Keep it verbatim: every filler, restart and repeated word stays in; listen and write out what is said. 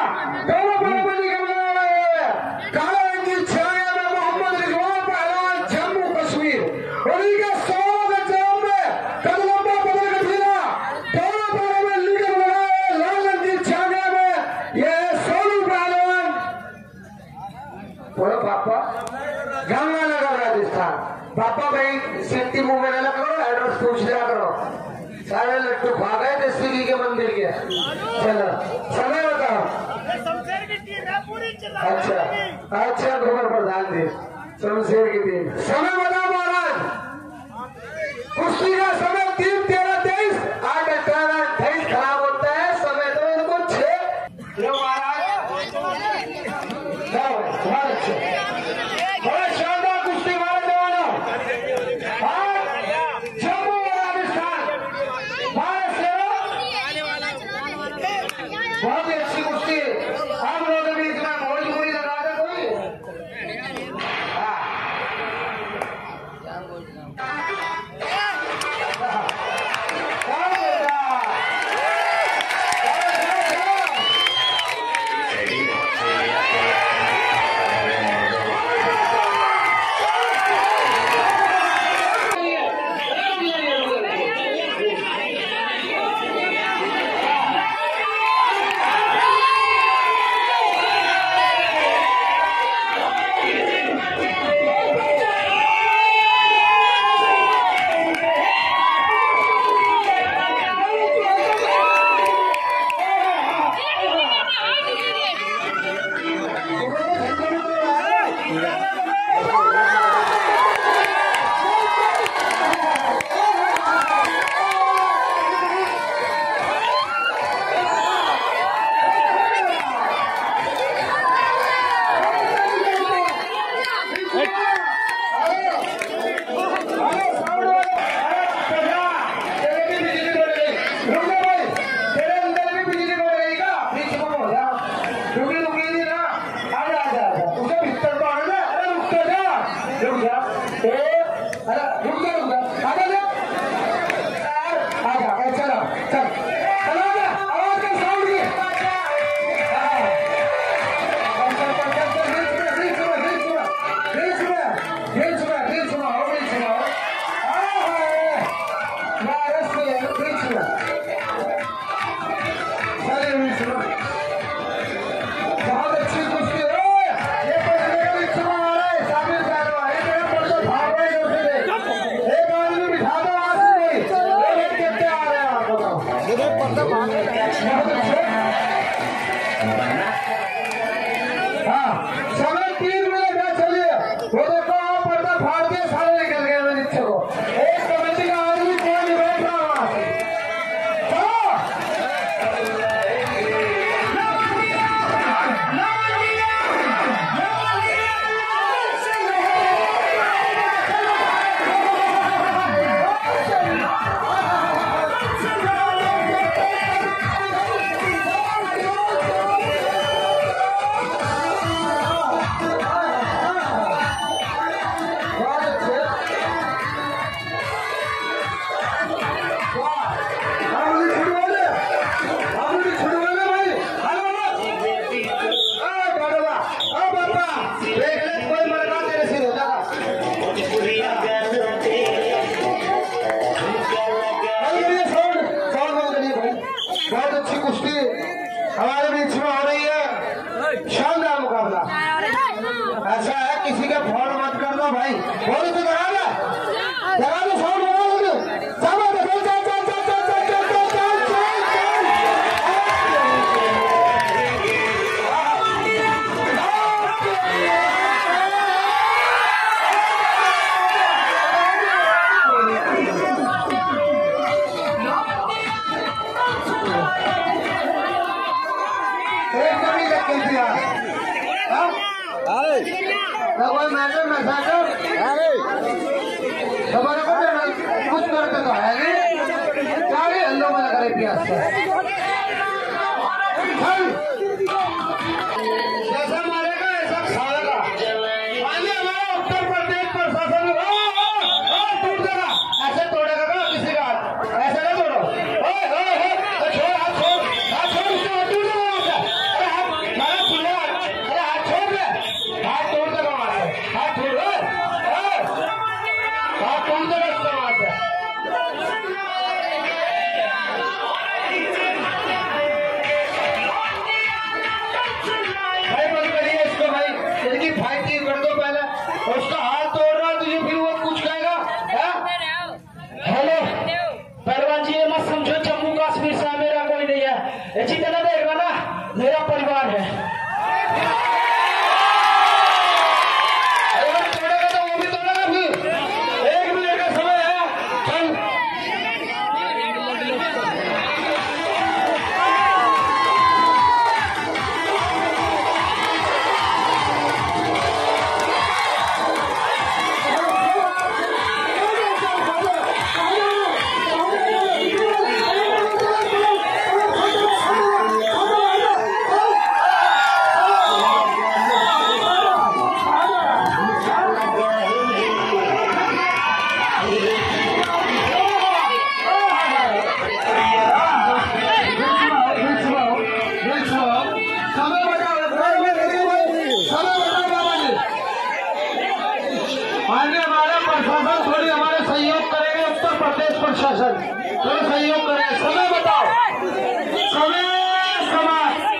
दोनों बराबरी का मुकाबला है। काले रंग की छाया में मोहम्मद रिजवान पहलवान जम्मू कश्मीर और इनके सोलह के जवाब में कदलम्बा बदल कर फिरा दोनों बारों में लीडर बना है। लाल रंग की छाया में ये सोलू पहलवान बोलो पापा गंगानगर राजस्थान। पापा भाई सेफ्टी मुंह में ना करो, एड्रेस पूछ लिया करो। सारे लट्टू भाग गए थे श्री के मंदिर के। चलो समय बताओ। अच्छा अच्छा खबर प्रधान जी शमशेर की टीम। समय बताओ महाराज। कुश्ती का समय तीन तेरह तेईस आठ अठारह अट्ठाईस खराब होता है समय तो इनको छह। लो महाराज बहुत अच्छे बड़े शानदार कुश्ती वाले जवानों। जम्मू राजस्थान भारत से बहुत ही अच्छी कुश्ती। हम लोगों के बीच में भोजपुरी लगा दे कोई। हमारे बीच में हो रही है शानदार मुकाबला। ऐसा है किसी का फोन मत कर दो भाई। फोन तो करा दो करा दो फोन लगा दो। चल चल चल चल चल चल चल चल चल चल चल कोई मैटर मैसेज हमारे को कुछ करते तो है नहीं क्या हल्लो में लगा रही प्यास जैसा मारेगा ऐसा खाएगा। हमारा उत्तर प्रदेश प्रशासन टूट देगा ऐसे तोड़ेगा ना किसी का ऐसे ना तोड़ो छोड़ हाथ छोड़ हाथ छोड़ उसके टूट देगा। सहयोग करेंगे उत्तर प्रदेश प्रशासन, थोड़ा सहयोग करें। समय बताओ, समय समय